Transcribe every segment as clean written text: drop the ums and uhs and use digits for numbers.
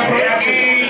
Aquí,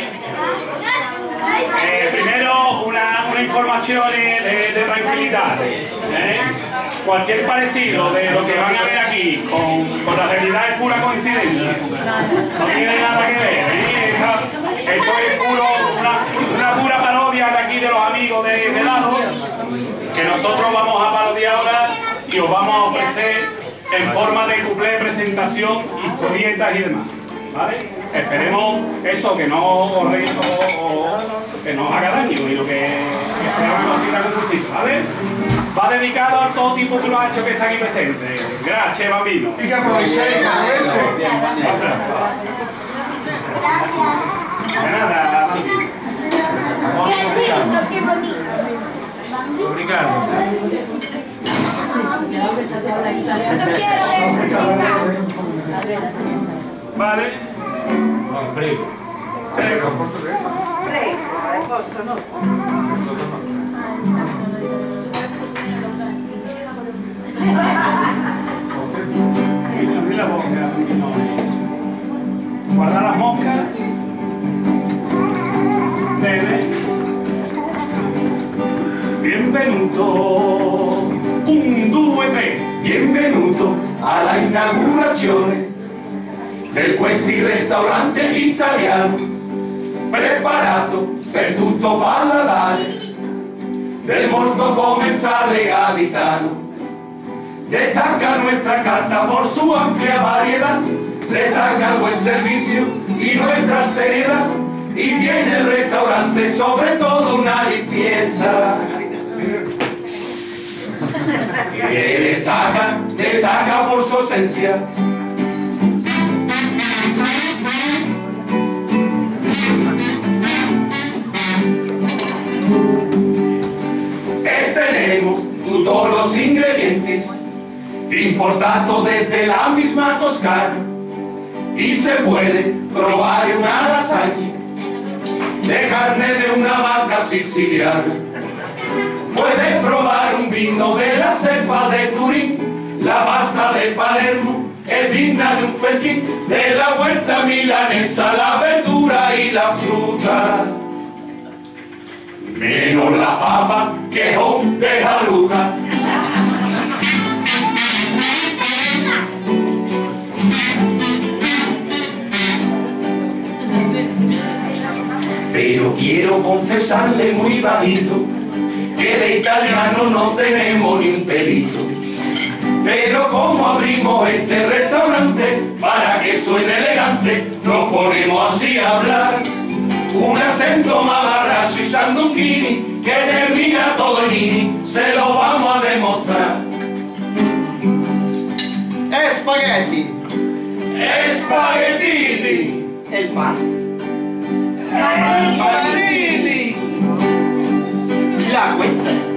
primero una información de tranquilidad. Cualquier parecido de lo que van a ver aquí con la realidad es pura coincidencia. No tiene nada que ver. Esto es una pura parodia de aquí de los amigos de Lados, que nosotros vamos a parodiar ahora y os vamos a ofrecer en forma de cuplé, presentación, historietas y demás. ¿Vale? Esperemos eso, que no os reís o que no os haga daño, y lo que sea una cosita con justicia, ¿vale? Va dedicado a todo tipo de hecho que está aquí presente. Gracias, bambino. Y que aprovechéis para eso. De nada, Gracias, qué bonito. Obrigado. Yo quiero ver. Vale. Prego. Prego. Posto, no? Abrí la boca. Guarda las moscas. Bene. Benvenuto. 1, 2, 3. Benvenuto alla inaugurazione del questi ristorante italiano, preparato per tutto paladare, del molto comensale gaditano. Destaca nuestra carta por su amplia variedad, destaca el buen servicio y nuestra seriedad, y tiene el restaurante sobre todo una limpieza. Que destaca por su esencia. Tenemos todos los ingredientes importados desde la misma Toscana, y se puede probar una lasaña de carne de una vaca siciliana. Puede probar un vino de la cepa de Turín, la pasta de Palermo es digna de un festín, de la huerta milanesa la verdura y la fruta, menos la papa que es de Jaluca. Pero quiero confesarle muy bajito que de italiano no tenemos ni un pelito. Pero como abrimos este restaurante, para que suene elegante, nos ponemos así a hablar. Un acento mamarracho y sanduchini que termina todo en ini, se lo vamos a demostrar. Spaghetti. Spaghettini. El pan. Panini. La cuenta.